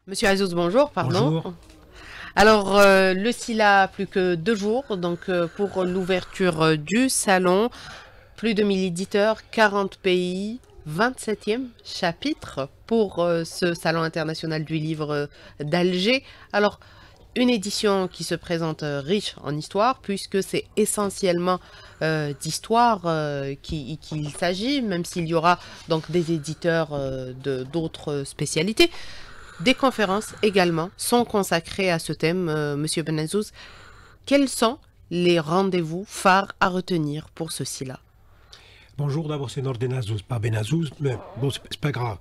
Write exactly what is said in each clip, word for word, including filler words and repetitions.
Monsieur Azouz, bonjour, pardon. Bonjour. Alors, euh, le S I L A a plus que deux jours donc euh, pour l'ouverture euh, du salon. Plus de mille éditeurs, quarante pays, vingt-septième chapitre pour euh, ce salon international du livre euh, d'Alger. Alors, une édition qui se présente euh, riche en histoire, puisque c'est essentiellement euh, d'histoire euh, qu'il qui s'agit, même s'il y aura donc des éditeurs euh, de d'autres spécialités. Des conférences également sont consacrées à ce thème. Euh, Monsieur Benazouz, quels sont les rendez-vous phares à retenir pour ce S I L A? Bonjour, d'abord c'est Nordenazouz, pas Benazouz, mais bon, c'est c'est pas grave.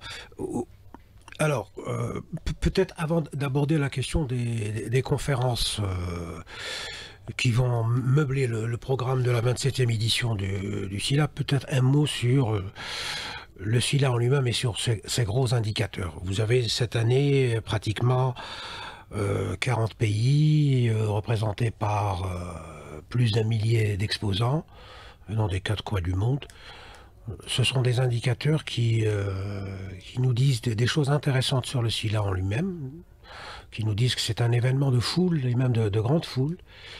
Alors, euh, peut-être avant d'aborder la question des, des, des conférences euh, qui vont meubler le, le programme de la vingt-septième édition du, du S I L A, peut-être un mot sur euh, le S I L A en lui-même et sur ses, ses gros indicateurs. Vous avez cette année pratiquement euh, quarante pays euh, représentés par euh, plus d'un millier d'exposants venant des quatre coins du monde. Ce sont des indicateurs qui, euh, qui nous disent des, des choses intéressantes sur le S I L A en lui-même, qui nous disent que c'est un événement de foule, et même de, de grande foule.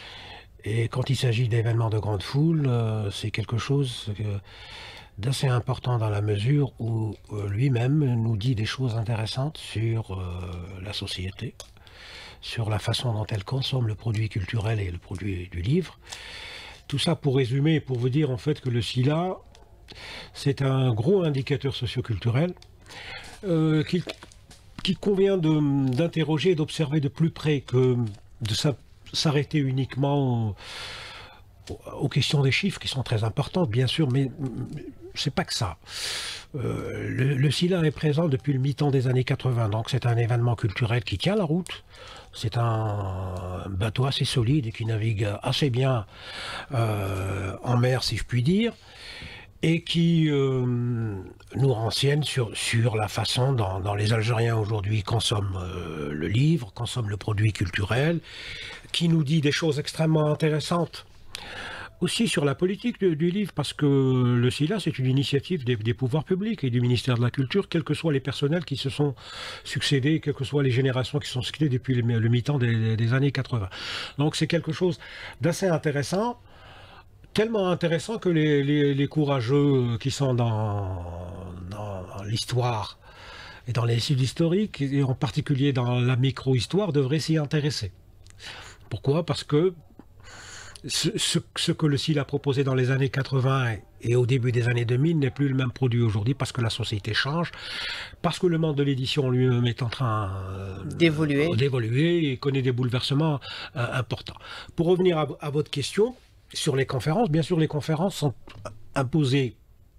Et quand il s'agit d'événements de grande foule, euh, c'est quelque chose d'assez important dans la mesure où euh, lui-même nous dit des choses intéressantes sur euh, la société, sur la façon dont elle consomme le produit culturel et le produit du livre. Tout ça pour résumer, pour vous dire en fait que le S I L A, c'est un gros indicateur socioculturel euh, qu'il qu'il convient d'interroger et d'observer de plus près que de s'arrêter uniquement aux, aux questions des chiffres qui sont très importantes, bien sûr, mais c'est pas que ça. Euh, le, le S I L A est présent depuis le mi-temps des années quatre-vingt, donc c'est un événement culturel qui tient la route. C'est un bateau assez solide et qui navigue assez bien euh, en mer, si je puis dire, et qui euh, nous renseigne sur, sur la façon dont, dont les Algériens aujourd'hui consomment euh, le livre, consomment le produit culturel, qui nous dit des choses extrêmement intéressantes aussi sur la politique du, du livre, parce que le S I L A, c'est une initiative des, des pouvoirs publics et du ministère de la Culture, quels que soient les personnels qui se sont succédés, quelles que soient les générations qui se sont succédées depuis le, le mi-temps des, des années quatre-vingt. Donc c'est quelque chose d'assez intéressant, tellement intéressant que les, les, les courageux qui sont dans, dans l'histoire et dans les études historiques, et en particulier dans la micro-histoire, devraient s'y intéresser. Pourquoi? Parce que Ce, ce, ce que le S I L A proposé dans les années quatre-vingt et au début des années deux mille n'est plus le même produit aujourd'hui, parce que la société change, parce que le monde de l'édition lui-même est en train euh, d'évoluer d'évoluer et connaît des bouleversements euh, importants. Pour revenir à, à votre question sur les conférences, bien sûr les conférences sont imposées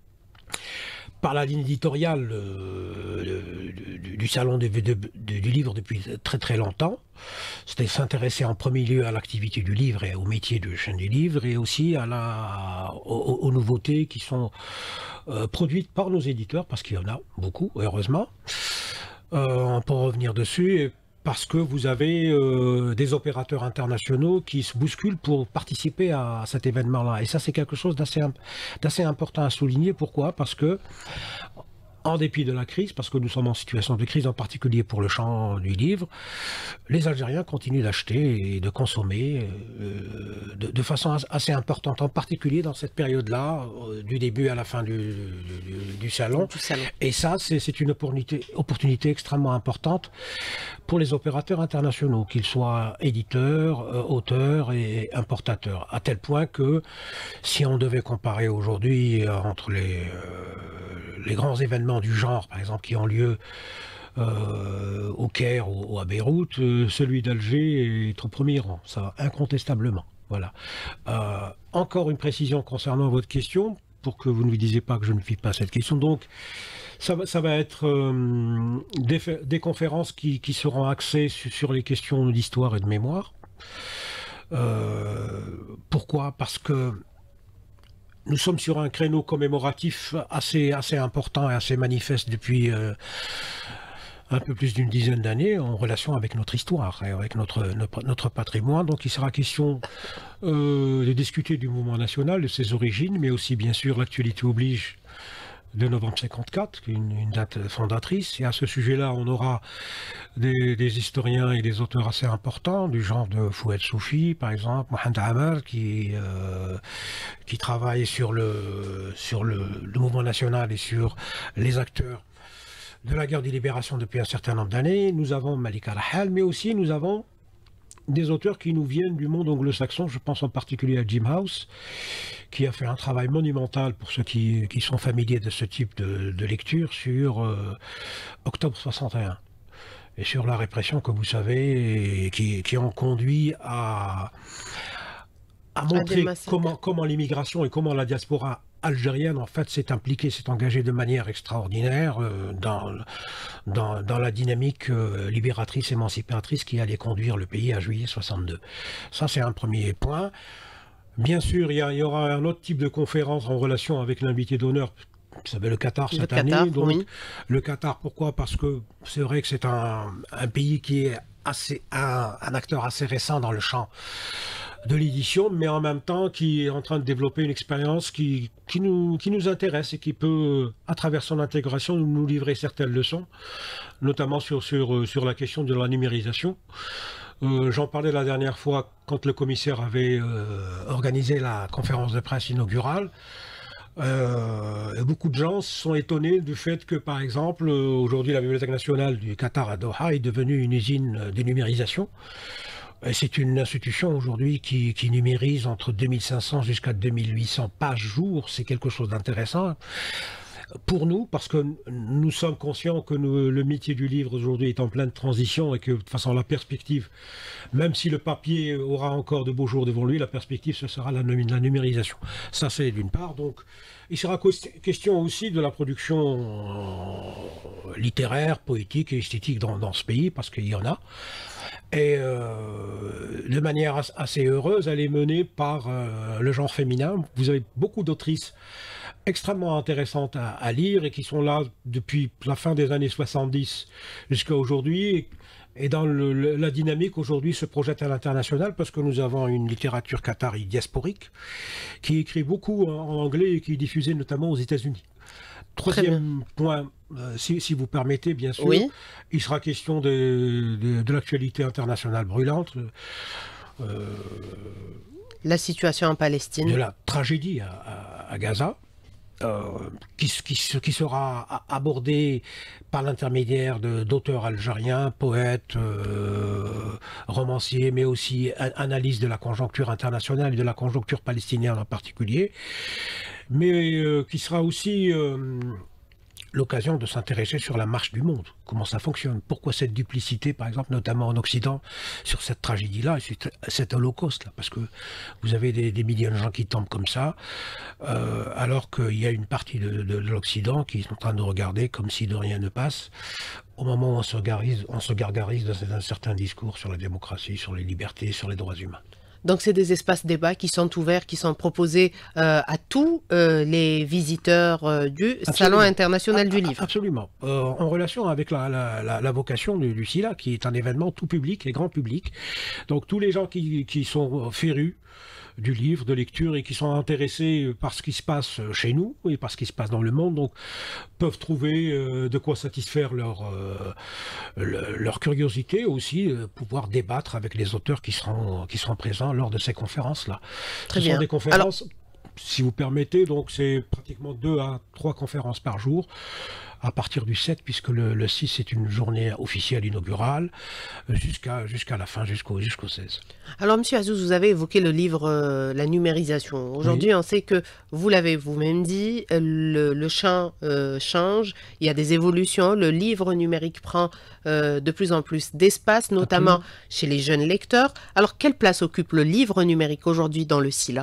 par la ligne éditoriale euh, du, du salon de, de, de, du livre depuis très très longtemps. C'était s'intéresser en premier lieu à l'activité du livre et au métier de chaîne du livre, et aussi à la, aux, aux nouveautés qui sont euh, produites par nos éditeurs, parce qu'il y en a beaucoup, heureusement. Euh, on peut revenir dessus, parce que vous avez euh, des opérateurs internationaux qui se bousculent pour participer à cet événement-là. Et ça, c'est quelque chose d'assez d'assez important à souligner. Pourquoi? Parce que, en dépit de la crise, parce que nous sommes en situation de crise, en particulier pour le champ du livre, les Algériens continuent d'acheter et de consommer euh, de, de façon assez importante, en particulier dans cette période-là, euh, du début à la fin du, du, du, salon. du salon. Et ça, c'est une opportunité, opportunité extrêmement importante pour les opérateurs internationaux, qu'ils soient éditeurs, euh, auteurs et importateurs, à tel point que si on devait comparer aujourd'hui euh, entre les... Euh, les grands événements du genre, par exemple, qui ont lieu euh, au Caire ou, ou à Beyrouth, euh, celui d'Alger est au premier rang, ça, incontestablement. Voilà. Euh, encore une précision concernant votre question, pour que vous ne me disiez pas que je ne fie pas à cette question. Donc, ça va, ça va être euh, des, des conférences qui, qui seront axées sur, sur les questions d'histoire et de mémoire. Euh, pourquoi? Parce que nous sommes sur un créneau commémoratif assez, assez important et assez manifeste depuis euh, un peu plus d'une dizaine d'années, en relation avec notre histoire et avec notre, notre, notre patrimoine. Donc il sera question euh, de discuter du mouvement national, de ses origines, mais aussi bien sûr l'actualité oblige de novembre cinquante-quatre, une, une date fondatrice. Et à ce sujet-là, on aura des, des historiens et des auteurs assez importants, du genre de Fouad Soufi, par exemple, Mohamed Amar, qui, euh, qui travaille sur, le, sur le, le mouvement national et sur les acteurs de la guerre de libération depuis un certain nombre d'années. Nous avons Malika Rahal, mais aussi nous avons des auteurs qui nous viennent du monde anglo-saxon. Je pense en particulier à Jim House, qui a fait un travail monumental pour ceux qui, qui sont familiers de ce type de, de lecture sur euh, octobre soixante et un et sur la répression que vous savez et qui, qui ont conduit à, à montrer comment, comment l'immigration et comment la diaspora algérienne en fait s'est impliquée, s'est engagée de manière extraordinaire euh, dans, dans, dans la dynamique euh, libératrice, émancipatrice qui allait conduire le pays à juillet soixante-deux. Ça c'est un premier point. Bien sûr, il y, a, il y aura un autre type de conférence en relation avec l'invité d'honneur, qui s'appelle le Qatar cette le année. Qatar, Donc, oui. Le Qatar, pourquoi? Parce que c'est vrai que c'est un, un pays qui est assez, un, un acteur assez récent dans le champ de l'édition, mais en même temps qui est en train de développer une expérience qui, qui, nous, qui nous intéresse et qui peut, à travers son intégration, nous livrer certaines leçons, notamment sur, sur, sur la question de la numérisation. Euh, J'en parlais la dernière fois quand le commissaire avait euh, organisé la conférence de presse inaugurale. Euh, beaucoup de gens sont étonnés du fait que, par exemple, aujourd'hui la Bibliothèque nationale du Qatar à Doha est devenue une usine de numérisation. C'est une institution aujourd'hui qui, qui numérise entre deux mille cinq cents jusqu'à deux mille huit cents pages jour. C'est quelque chose d'intéressant pour nous, parce que nous sommes conscients que nous, le métier du livre aujourd'hui est en pleine transition et que de toute façon la perspective, même si le papier aura encore de beaux jours devant lui, la perspective ce sera la, la numérisation. Ça c'est d'une part. Donc il sera question aussi de la production littéraire, poétique et esthétique dans, dans ce pays, parce qu'il y en a. Et euh, de manière assez heureuse, elle est menée par euh, le genre féminin. Vous avez beaucoup d'autrices extrêmement intéressantes à, à lire et qui sont là depuis la fin des années soixante-dix jusqu'à aujourd'hui. Et dans le, le, la dynamique aujourd'hui se projette à l'international parce que nous avons une littérature qatari diasporique qui écrit beaucoup en, en anglais et qui est diffusée notamment aux États-Unis. Troisième point, euh, si, si vous permettez, bien sûr, oui. Il sera question de, de, de l'actualité internationale brûlante. Euh, la situation en Palestine. De la tragédie à, à, à Gaza. Euh, qui, qui, qui sera abordée par l'intermédiaire d'auteurs algériens, poètes, euh, romanciers, mais aussi analyse de la conjoncture internationale et de la conjoncture palestinienne en particulier, mais euh, qui sera aussi euh, l'occasion de s'intéresser sur la marche du monde, comment ça fonctionne, pourquoi cette duplicité, par exemple, notamment en Occident, sur cette tragédie-là, et sur cet holocauste-là, parce que vous avez des, des millions de gens qui tombent comme ça, euh, alors qu'il y a une partie de, de, de l'Occident qui est en train de regarder comme si de rien ne passe, au moment où on se gargarise, on se gargarise dans un certain discours sur la démocratie, sur les libertés, sur les droits humains. Donc, c'est des espaces débats qui sont ouverts, qui sont proposés euh, à tous euh, les visiteurs euh, du Absolument. Salon international a, du livre. Absolument. Euh, en relation avec la, la, la, la vocation du, du SILA, qui est un événement tout public et grand public. Donc, tous les gens qui, qui sont férus du livre, de lecture et qui sont intéressés par ce qui se passe chez nous et par ce qui se passe dans le monde, donc peuvent trouver euh, de quoi satisfaire leur, euh, le, leur curiosité, aussi euh, pouvoir débattre avec les auteurs qui seront, qui seront présents lors de ces conférences-là. Très ce bien. sont des conférences, alors, si vous permettez, donc c'est pratiquement deux à trois conférences par jour, à partir du sept, puisque le, le six est une journée officielle inaugurale, jusqu'à jusqu'à la fin, jusqu'au jusqu'au seize. Alors, Monsieur Azzouz, vous avez évoqué le livre euh, La numérisation. Aujourd'hui, oui. On sait que, vous l'avez vous-même dit, le, le champ euh, change, il y a des évolutions, le livre numérique prend euh, de plus en plus d'espace, notamment Absolument. Chez les jeunes lecteurs. Alors, quelle place occupe le livre numérique aujourd'hui dans le SILA ?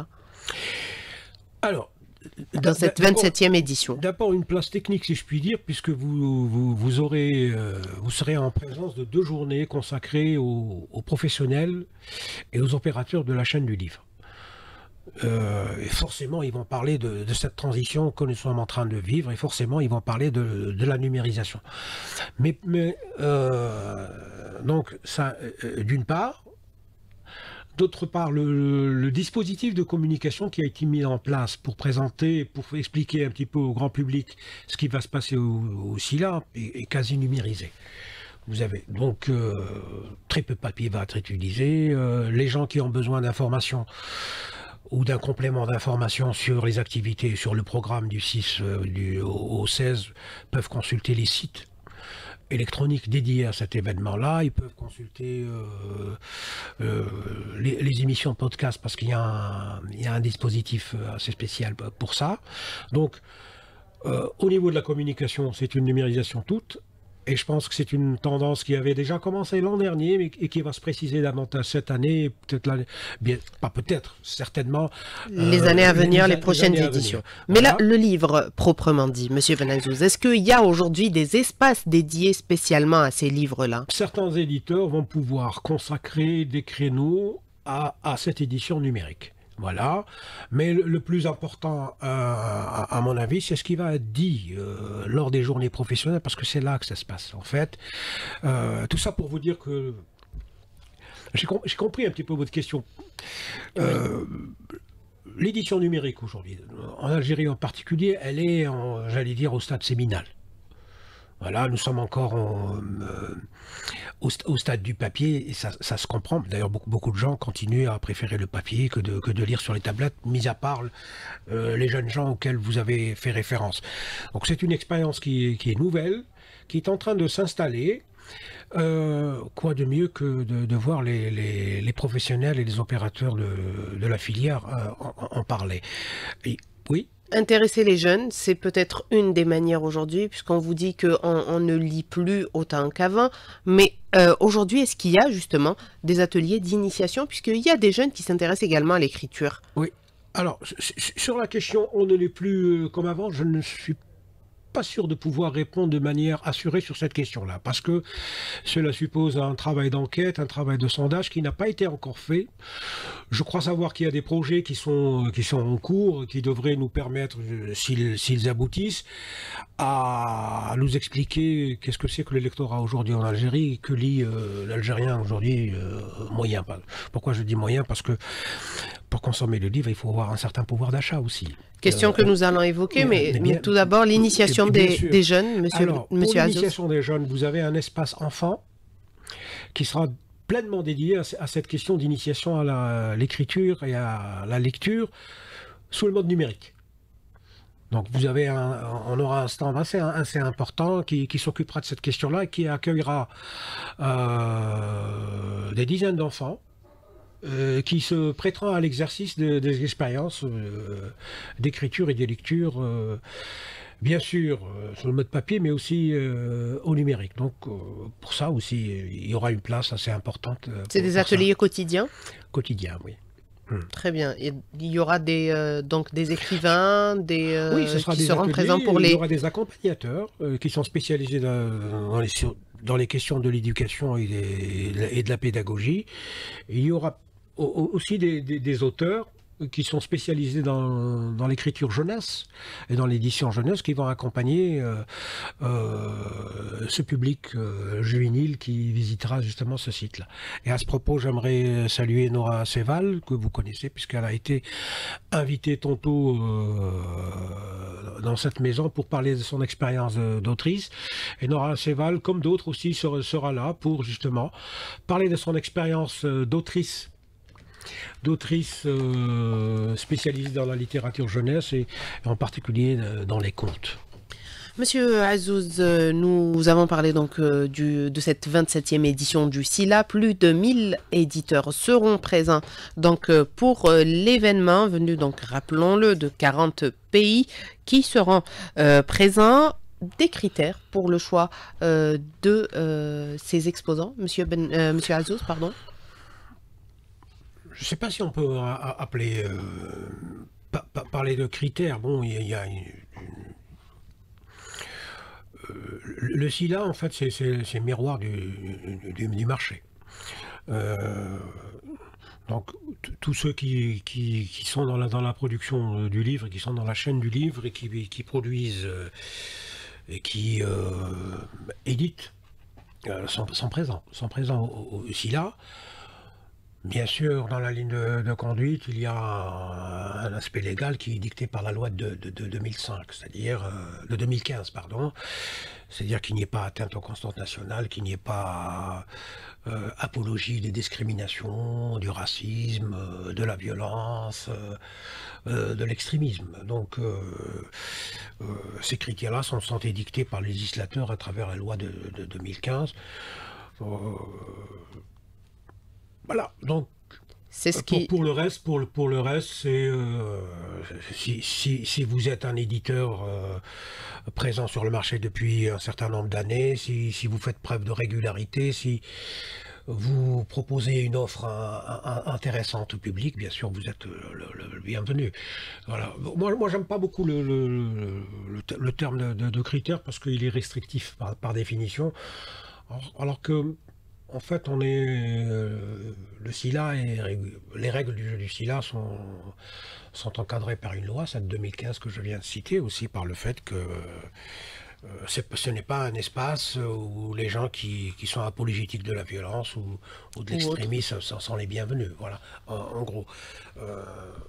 Alors, dans cette vingt-septième édition. D'abord une place technique, si je puis dire, puisque vous, vous, vous, aurez, euh, vous serez en présence de deux journées consacrées aux, aux professionnels et aux opérateurs de la chaîne du livre. Euh, et forcément, ils vont parler de, de cette transition que nous sommes en train de vivre, et forcément, ils vont parler de, de la numérisation. Mais, mais euh, donc, ça, euh, d'une part, D'autre part, le, le dispositif de communication qui a été mis en place pour présenter, pour expliquer un petit peu au grand public ce qui va se passer au, au SILA est, est quasi numérisé. Vous avez donc euh, très peu de papier va être utilisé. Euh, les gens qui ont besoin d'informations ou d'un complément d'information sur les activités, sur le programme du six euh, du, au seize, peuvent consulter les sites électroniques dédiés à cet événement-là. Ils peuvent consulter euh, euh, les, les émissions podcast parce qu'il y, y a un dispositif assez spécial pour ça. Donc, euh, au niveau de la communication, c'est une numérisation toute. Et je pense que c'est une tendance qui avait déjà commencé l'an dernier, mais et qui va se préciser davantage cette année, peut-être l'année, bien, pas peut-être, certainement. Les euh, années à venir, les, les prochaines les éditions. Mais voilà. Là, le livre proprement dit, Monsieur Benhazouz, est-ce qu'il y a aujourd'hui des espaces dédiés spécialement à ces livres-là? Certains éditeurs vont pouvoir consacrer des créneaux à, à cette édition numérique. Voilà, mais le, le plus important, euh, à, à mon avis, c'est ce qui va être dit euh, lors des journées professionnelles, parce que c'est là que ça se passe, en fait. Euh, tout ça pour vous dire que... J'ai com compris un petit peu votre question. Euh, L'édition numérique aujourd'hui, en Algérie en particulier, elle est, j'allais dire, au stade séminal. Voilà, nous sommes encore en, euh, au, au stade du papier, et ça, ça se comprend. D'ailleurs, beaucoup, beaucoup de gens continuent à préférer le papier que de, que de lire sur les tablettes, mis à part euh, les jeunes gens auxquels vous avez fait référence. Donc c'est une expérience qui, qui est nouvelle, qui est en train de s'installer. Euh, quoi de mieux que de, de voir les, les, les professionnels et les opérateurs de, de la filière euh, en, en parler. Et, oui. Intéresser les jeunes, c'est peut-être une des manières aujourd'hui, puisqu'on vous dit qu'on on ne lit plus autant qu'avant. Mais euh, aujourd'hui, est-ce qu'il y a justement des ateliers d'initiation, puisqu'il y a des jeunes qui s'intéressent également à l'écriture? Oui. Alors, sur la question, on ne l'est plus comme avant, je ne suis pas sûr de pouvoir répondre de manière assurée sur cette question-là, parce que cela suppose un travail d'enquête, un travail de sondage qui n'a pas été encore fait. Je crois savoir qu'il y a des projets qui sont, qui sont en cours, qui devraient nous permettre, s'ils s'ils aboutissent, à nous expliquer qu'est-ce que c'est que l'électorat aujourd'hui en Algérie, que lit euh, l'Algérien aujourd'hui euh, moyen. Pourquoi je dis moyen? Parce que pour consommer le livre, il faut avoir un certain pouvoir d'achat aussi. Question euh, que nous allons évoquer, mais, mais, bien, mais tout d'abord, l'initiation des, des jeunes, monsieur, Alors, monsieur pour l'initiation des jeunes, vous avez un espace enfant qui sera pleinement dédié à, à cette question d'initiation à l'écriture et à la lecture sous le mode numérique. Donc vous avez un, on aura un stand assez, assez important qui, qui s'occupera de cette question-là et qui accueillera euh, des dizaines d'enfants Euh, qui se prêteront à l'exercice de, des expériences euh, d'écriture et de lecture, euh, bien sûr euh, sur le mode papier, mais aussi euh, au numérique. Donc euh, pour ça aussi, il y aura une place assez importante. Euh, C'est des ateliers ça. quotidiens? Quotidiens, oui. Hum. Très bien. Et il y aura des, euh, donc des écrivains des, euh, oui, ce sera qui des seront ateliers, présents pour les... Il y aura des accompagnateurs euh, qui sont spécialisés dans, dans, les, dans les questions de l'éducation et, et de la pédagogie. Et il y aura aussi des, des, des auteurs qui sont spécialisés dans, dans l'écriture jeunesse et dans l'édition jeunesse qui vont accompagner euh, euh, ce public euh, juvénile qui visitera justement ce site-là. Et à ce propos, j'aimerais saluer Nora Seval, que vous connaissez, puisqu'elle a été invitée tantôt euh, dans cette maison pour parler de son expérience d'autrice. Et Nora Seval, comme d'autres aussi, sera, sera là pour justement parler de son expérience d'autrice d'autrices euh, spécialisées dans la littérature jeunesse et en particulier euh, dans les contes. Monsieur Azouz, nous avons parlé donc euh, du, de cette vingt-septième édition du SILA. Plus de mille éditeurs seront présents donc euh, pour euh, l'événement, venu donc, rappelons-le, de quarante pays qui seront euh, présents. Des critères pour le choix euh, de euh, ces exposants, Monsieur, ben, euh, Monsieur Azouz, pardon. Je ne sais pas si on peut appeler, euh, pa pa parler de critères. Bon, il y, y a une, une, euh, le SILA, en fait, c'est le miroir du, du, du marché. Euh, donc, tous ceux qui, qui, qui sont dans la, dans la production du livre, qui sont dans la chaîne du livre et qui, qui produisent euh, et qui euh, éditent, euh, sont, sont présents, sont présents au, au SILA. Bien sûr, dans la ligne de, de conduite, il y a un, un aspect légal qui est dicté par la loi de, de, de deux mille cinq, c'est-à-dire euh, de deux mille quinze, pardon. C'est-à-dire qu'il n'y ait pas atteinte aux constantes nationales, qu'il n'y ait pas euh, apologie des discriminations, du racisme, euh, de la violence, euh, euh, de l'extrémisme. Donc, euh, euh, ces critères-là sont, sont édictés par le législateur à travers la loi de, de deux mille quinze. Euh, Voilà, donc C'est ce pour, qui... pour le reste, pour, le- pour le reste, c'est euh, si, si, si vous êtes un éditeur euh, présent sur le marché depuis un certain nombre d'années, si, si vous faites preuve de régularité, si vous proposez une offre un- un- intéressante au public, bien sûr, vous êtes le, le- le bienvenu. Voilà. Moi, moi, j'aime pas beaucoup le, le, le, te- le terme de, de- de critère parce qu'il est restrictif par, par définition, alors, alors que en fait, on est euh, le SILA et régu- les règles du jeu du SILA sont, sont encadrées par une loi, celle de deux mille quinze que je viens de citer, aussi par le fait que euh, c'est- ce n'est pas un espace où les gens qui, qui sont apologétiques de la violence ou, ou de ou autre. l'extrémisme sont, sont les bienvenus. Voilà, en, en gros. Euh,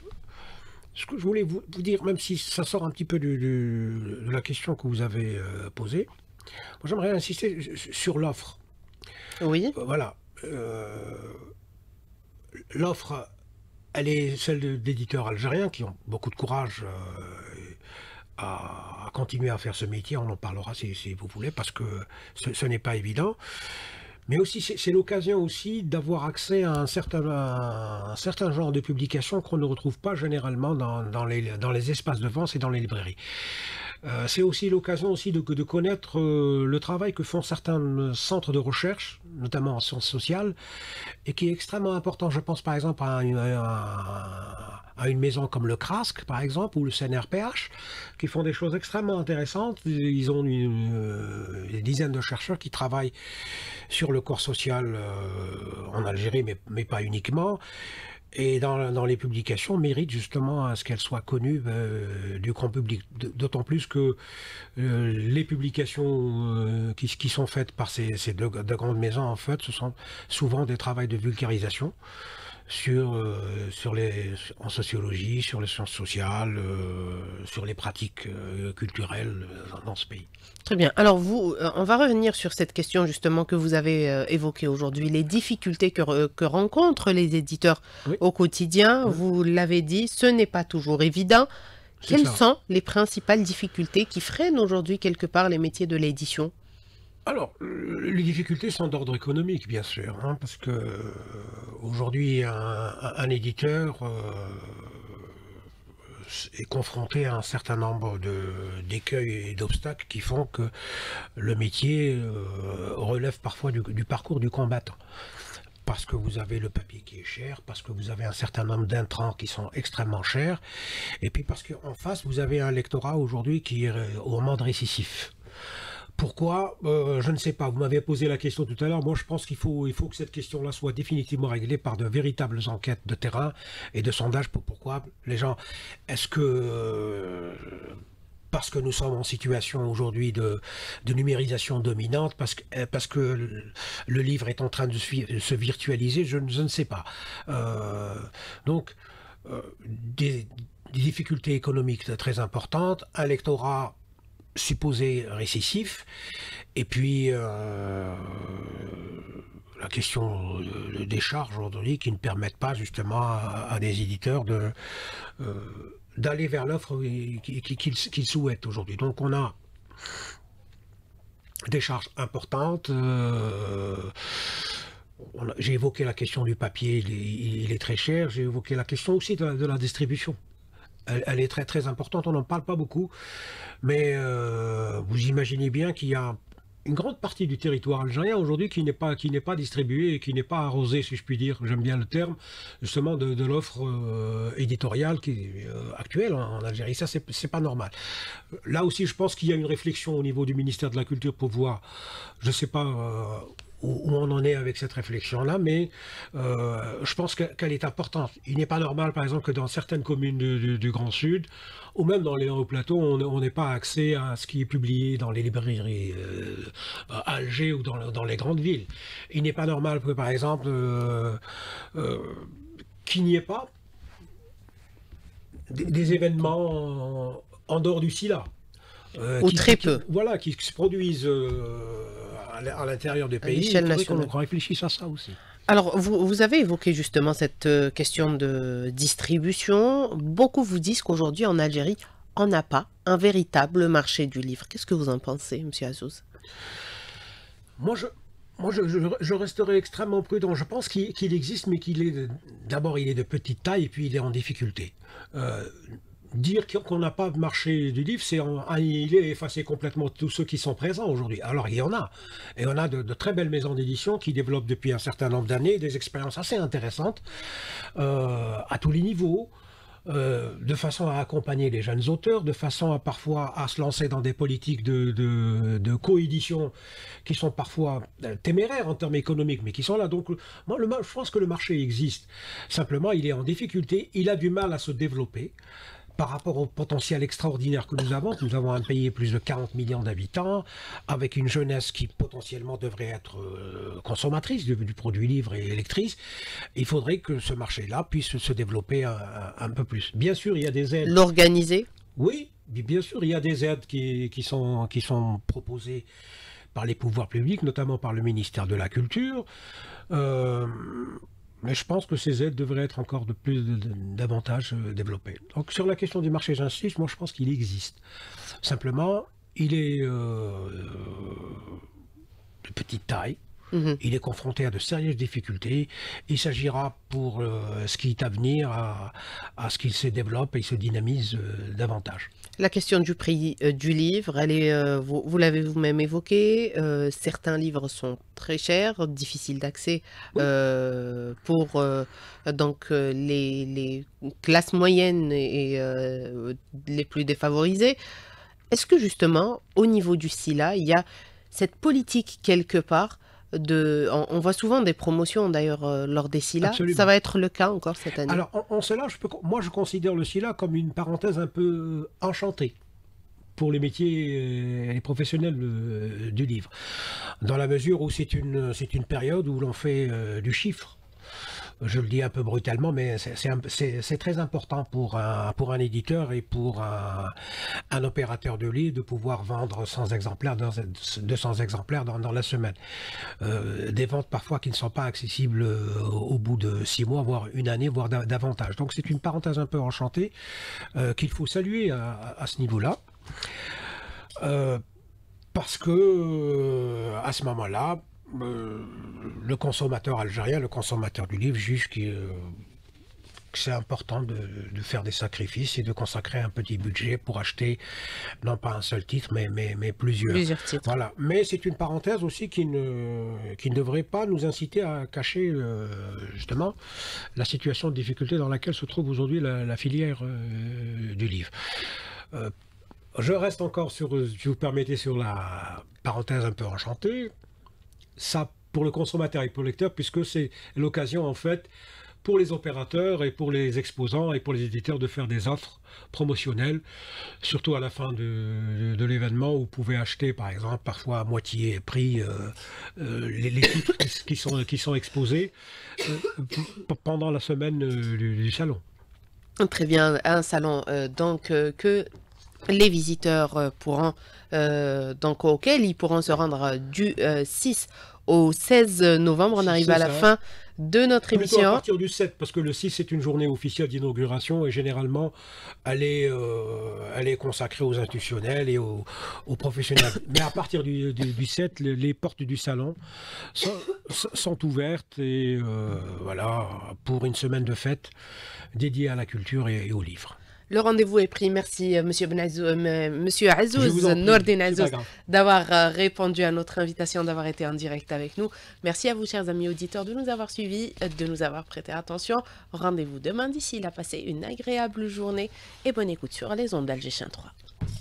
ce que je voulais vous, vous dire, même si ça sort un petit peu du- du- de la question que vous avez euh, posée, moi j'aimerais insister sur l'offre. Oui, Euh, Voilà. Euh, L'offre, elle est celle de- d'éditeurs algériens qui ont beaucoup de courage euh, à, à continuer à faire ce métier. On en parlera si, si vous voulez, parce que ce, ce n'est pas évident. Mais aussi, c'est c'est l'occasion aussi d'avoir accès à un certain, à un certain genre de publications qu'on ne retrouve pas généralement dans, dans les, dans les espaces de vente et dans les librairies. Euh, c'est aussi l'occasion aussi de, de connaître euh, le travail que font certains centres de recherche, notamment en sciences sociales, et qui est extrêmement important. Je pense par exemple à une, à- à une maison comme le CRASC, par exemple, ou le C N R P H, qui font des choses extrêmement intéressantes. Ils ont une, euh, des dizaines de chercheurs qui travaillent sur le corps social euh, en Algérie, mais, mais pas uniquement. Et dans, dans les publications, mérite justement à ce qu'elles soient connues euh, du grand public. D- D'autant plus que euh, les publications euh, qui, qui sont faites par ces, ces deux, deux grandes maisons, en fait, ce sont souvent des travaux de vulgarisation sur, euh, sur les, en sociologie, sur les sciences sociales, euh, sur les pratiques euh, culturelles euh, dans, dans ce pays. très bien. Alors vous, euh, on va revenir sur cette question justement que vous avez euh, évoquée aujourd'hui, les difficultés que, re- que rencontrent les éditeurs Oui. au quotidien. Oui. Vous l'avez dit, ce n'est pas toujours évident. C'est Quelles ça. sont les principales difficultés qui freinent aujourd'hui quelque part les métiers de l'édition? Alors, euh, les difficultés sont d'ordre économique, bien sûr, hein, parce que euh, aujourd'hui, un, un- un éditeur euh, est confronté à un certain nombre de- d'écueils et d'obstacles qui font que le métier euh, relève parfois du, du parcours du combattant. Parce que vous avez le papier qui est cher, parce que vous avez un certain nombre d'intrants qui sont extrêmement chers, et puis parce qu'en face, vous avez un lectorat aujourd'hui qui est euh, au mode récessif. Pourquoi Euh, Je ne sais pas. Vous m'avez posé la question tout à l'heure. Moi, je pense qu'il faut, il faut que cette question-là soit définitivement réglée par de véritables enquêtes de terrain et de sondages. Pour pourquoi les gens, est-ce que euh, parce que nous sommes en situation aujourd'hui de, de numérisation dominante, parce que, euh, parce que le, le livre est en train de se, se virtualiser, je, ne- je ne sais pas. Euh, donc, euh, des, des difficultés économiques très importantes, un lectorat supposé récessif, et puis euh, la question de- des charges aujourd'hui qui ne permettent pas justement à, à des éditeurs de euh, d'aller vers l'offre qu'ils qu'ils- qu'ils souhaitent aujourd'hui. Donc on a des charges importantes. euh, on a- J'ai évoqué la question du papier, il est, il est très cher. J'ai évoqué la question aussi de la, de la distribution. Elle, elle est très très importante, on n'en parle pas beaucoup, mais euh, vous imaginez bien qu'il y a une grande partie du territoire algérien aujourd'hui qui n'est pas, qui n'est pas distribué et qui n'est pas arrosé, si je puis dire, j'aime bien le terme, justement de, de l'offre euh, éditoriale qui est euh, actuelle en, en Algérie. Ça, c'est c'est pas normal. Là aussi, je pense qu'il y a une réflexion au niveau du ministère de la Culture pour voir, je sais pas, euh, où on en est avec cette réflexion-là, mais euh, je pense qu'elle est importante. Il n'est pas normal, par exemple, que dans certaines communes du, du, du Grand Sud, ou même dans les hauts plateaux, on n'ait pas accès à ce qui est publié dans les librairies euh, à Alger ou dans, dans les grandes villes. Il n'est pas normal que, par exemple, euh, euh, qu'il n'y ait pas des, des événements en, en dehors du SILA. Euh, Ou qui, très qui, peu. Voilà, qui se produisent euh, à l'intérieur des pays. Il faudrait qu'on réfléchisse à ça aussi. Alors, vous, vous avez évoqué justement cette question de distribution. Beaucoup vous disent qu'aujourd'hui, en Algérie, on n'a pas un véritable marché du livre. Qu'est-ce que vous en pensez, M. Azzouz? Moi, je... Moi, je, je, je resterai extrêmement prudent. Je pense qu'il qu'il existe, mais qu'il est... D'abord, il est de petite taille, et puis il est en difficulté. Euh, Dire qu'on n'a pas de marché du livre, c'est annihiler, effacer complètement tous ceux qui sont présents aujourd'hui. Alors il y en a. Et on a de, de très belles maisons d'édition qui développent depuis un certain nombre d'années des expériences assez intéressantes euh, à tous les niveaux, euh, de façon à accompagner les jeunes auteurs, de façon à parfois à se lancer dans des politiques de, de, de coédition qui sont parfois téméraires en termes économiques, mais qui sont là. Donc moi, le, je pense que le marché existe. Simplement, il est en difficulté, il a du mal à se développer. Par rapport au potentiel extraordinaire que nous avons, nous avons un pays de plus de quarante millions d'habitants, avec une jeunesse qui potentiellement devrait être euh, consommatrice du, du produit livre et lectrice, il faudrait que ce marché-là puisse se développer un, un peu plus. Bien sûr, il y a des aides. L'organiser? Oui, bien sûr, il y a des aides qui, qui, sont, qui sont proposées par les pouvoirs publics, notamment par le ministère de la Culture. Euh, Mais je pense que ces aides devraient être encore de plus de, de, davantage développées. Donc sur la question du marché, j'insiste, moi je pense qu'il existe. Simplement, il est euh, de petite taille, mmh. il est confronté à de sérieuses difficultés. Il s'agira pour euh, ce qui est à venir à, à ce qu'il se développe et se dynamise euh, davantage. La question du prix euh, du livre, elle est, euh, vous, vous l'avez vous-même évoqué, euh, certains livres sont très chers, difficiles d'accès oui. euh, pour euh, donc, euh, les, les classes moyennes et euh, les plus défavorisées. Est-ce que justement, au niveau du SILA, il y a cette politique quelque part de, on, on voit souvent des promotions d'ailleurs euh, lors des SILA. Absolument. Ça va être le cas encore cette année. Alors en, en cela, je peux, moi je considère le SILA comme une parenthèse un peu enchantée pour les métiers et les professionnels euh, du livre, dans la mesure où c'est une, c'est une période où l'on fait euh, du chiffre. Je le dis un peu brutalement, mais c'est très important pour un, pour un éditeur et pour un, un opérateur de livre de pouvoir vendre cent exemplaires, dans, deux cents exemplaires dans, dans la semaine. Euh, des ventes parfois qui ne sont pas accessibles au, au bout de six mois, voire une année, voire davantage. Donc c'est une parenthèse un peu enchantée euh, qu'il faut saluer à, à ce niveau-là. Euh, parce que euh, à ce moment-là, Euh, le consommateur algérien, le consommateur du livre juge que, euh, que c'est important de, de faire des sacrifices et de consacrer un petit budget pour acheter non pas un seul titre mais, mais, mais plusieurs. Plusieurs titres. Voilà. Mais c'est une parenthèse aussi qui ne, qui ne devrait pas nous inciter à cacher euh, justement la situation de difficulté dans laquelle se trouve aujourd'hui la, la filière euh, du livre. Euh, je reste encore sur, si vous permettez, sur la parenthèse un peu enchantée. Ça pour le consommateur et pour le lecteur, puisque c'est l'occasion en fait pour les opérateurs et pour les exposants et pour les éditeurs de faire des offres promotionnelles, surtout à la fin de, de, de l'événement où vous pouvez acheter par exemple parfois à moitié prix euh, euh, les, les titres qui sont, qui sont exposés euh, pendant la semaine euh, du, du salon. Très bien, un salon euh, donc euh, que les visiteurs euh, pourront euh, donc auquel ils pourront se rendre du euh, six au seize novembre. On arrive à la ça. fin de notre Plutôt émission. À partir du sept, parce que le six c'est une journée officielle d'inauguration et généralement elle est, euh, elle est consacrée aux institutionnels et aux, aux professionnels. Mais à partir du, du, du sept, les, les portes du salon sont, sont ouvertes et euh, voilà, pour une semaine de fête dédiée à la culture et, et aux livres. Le rendez-vous est pris. Merci, M. Monsieur Azzouz, Nordine Azzouz, d'avoir euh, répondu à notre invitation, d'avoir été en direct avec nous. Merci à vous, chers amis auditeurs, de nous avoir suivis, de nous avoir prêté attention. Rendez-vous demain. D'ici là, passez une agréable journée et bonne écoute sur les ondes d'Alger trois.